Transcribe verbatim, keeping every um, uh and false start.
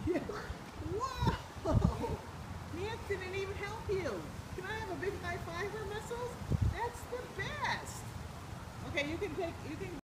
Yeah. Whoa! Nancy didn't even help you. Can I have a big high five for muscles? That's the best. Okay, you can take, you can